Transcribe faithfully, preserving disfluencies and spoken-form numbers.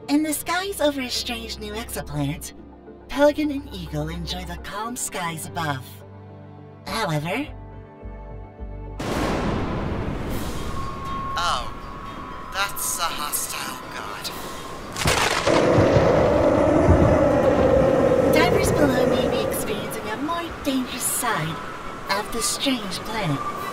In the skies over a strange new exoplanet, Pelican and Eagle enjoy the calm skies above. However... Oh, that's a hostile god. Divers below may be experiencing a more dangerous side of the strange planet.